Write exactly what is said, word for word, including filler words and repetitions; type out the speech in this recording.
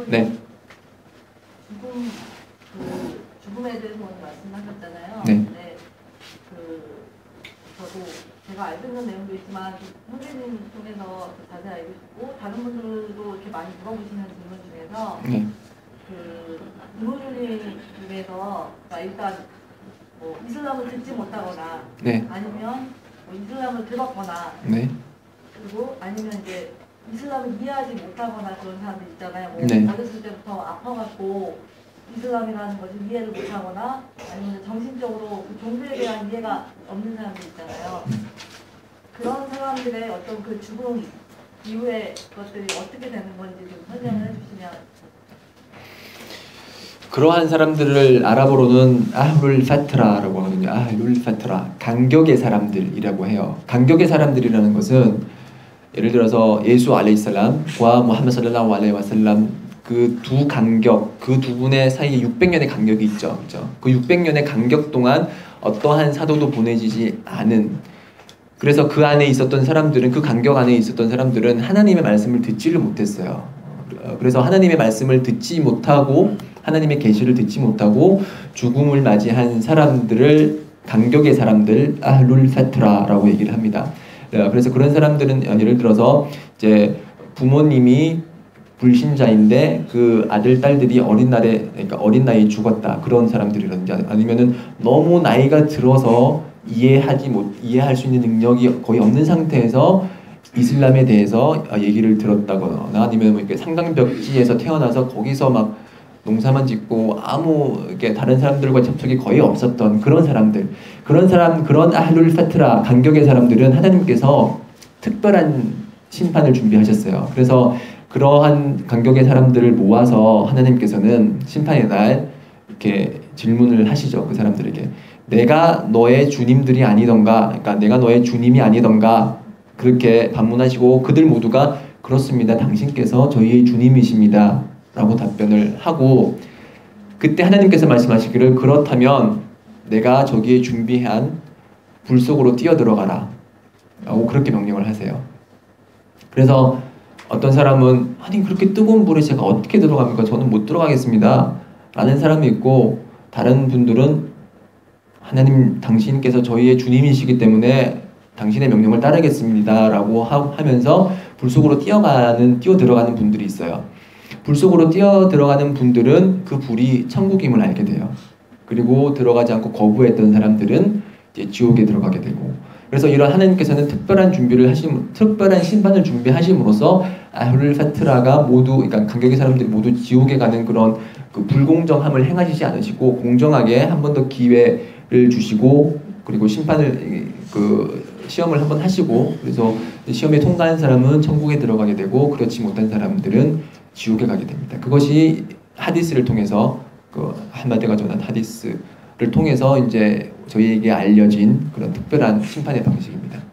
네. 죽음, 그 죽음에 대해서 먼저 말씀하셨잖아요. 네. 근데 그 저도 제가 알고 있는 내용도 있지만 선생님 통해서 자세히 알고 있고 다른 분들도 이렇게 많이 물어보시는 질문 중에서 네. 그 이모님에서 그러니까 일단 뭐 이슬람을 듣지 못하거나 네. 아니면 뭐 이슬람을 들었거나 네. 그리고 아니면 이제 이슬람을 이해하지 못하거나 그런 사람들 있잖아요. 뭐 네. 어렸을 때부터 아파갖고 이슬람이라는 것을 이해를 못하거나 아니면 정신적으로 그 종교에 대한 이해가 없는 사람들 있잖아요. 그런 사람들의 어떤 그 죽음 이후의 것들이 어떻게 되는 건지 좀 설명을 해주시면. 그러한 사람들을 아랍어로는 아hlul 파트라라고 하거든요. 아hlul 파트라, 간격의 사람들이라고 해요. 간격의 사람들이라는 것은 예를 들어서 예수 알레이살람과 무함메드 살랄라후 알레이히 와살람 그 두 간격, 그 두 분의 사이에 육백 년의 간격이 있죠. 그렇죠? 그 육백 년의 간격 동안 어떠한 사도도 보내지지 않은, 그래서 그 안에 있었던 사람들은, 그 간격 안에 있었던 사람들은 하나님의 말씀을 듣지를 못했어요. 그래서 하나님의 말씀을 듣지 못하고 하나님의 계시를 듣지 못하고 죽음을 맞이한 사람들을 간격의 사람들, 아hlul 파트라라고 얘기를 합니다. 그래서 그런 사람들은 예를 들어서 이제 부모님이 불신자인데 그 아들 딸들이 어린 날에, 그러니까 어린 나이에 죽었다, 그런 사람들이라든지 아니면은 너무 나이가 들어서 이해하지 못 이해할 수 있는 능력이 거의 없는 상태에서 이슬람에 대해서 얘기를 들었다거나 아니면 뭐 이렇게 상강벽지에서 태어나서 거기서 막 농사만 짓고 아무 이렇게 다른 사람들과 접촉이 거의 없었던 그런 사람들, 그런 사람, 그런 아hlul 파트라, 간격의 사람들은 하나님께서 특별한 심판을 준비하셨어요. 그래서 그러한 간격의 사람들을 모아서 하나님께서는 심판의 날 이렇게 질문을 하시죠. 그 사람들에게 내가 너의 주님들이 아니던가, 그러니까 내가 너의 주님이 아니던가, 그렇게 반문하시고 그들 모두가 그렇습니다, 당신께서 저희의 주님이십니다 라고 답변을 하고, 그때 하나님께서 말씀하시기를 그렇다면 내가 저기에 준비한 불 속으로 뛰어들어가라 라고 그렇게 명령을 하세요. 그래서 어떤 사람은 아니 그렇게 뜨거운 불에 제가 어떻게 들어갑니까? 저는 못 들어가겠습니다 라는 사람이 있고, 다른 분들은 하나님 당신께서 저희의 주님이시기 때문에 당신의 명령을 따르겠습니다 라고 하면서 불 속으로 뛰어가는, 뛰어 들어가는 분들이 있어요. 불 속으로 뛰어 들어가는 분들은 그 불이 천국임을 알게 돼요. 그리고 들어가지 않고 거부했던 사람들은 이제 지옥에 들어가게 되고, 그래서 이런 하나님께서는 특별한 준비를 하심, 특별한 심판을 준비하심으로써 아hlul 파트라가 모두, 그러니까 간격의 사람들이 모두 지옥에 가는 그런 그 불공정함을 행하시지 않으시고 공정하게 한 번 더 기회를 주시고, 그리고 심판을 그 시험을 한번 하시고, 그래서 시험에 통과한 사람은 천국에 들어가게 되고 그렇지 못한 사람들은 지옥에 가게 됩니다. 그것이 하디스를 통해서, 그 한마디가 전한 하디스를 통해서 이제 저희에게 알려진 그런 특별한 심판의 방식입니다.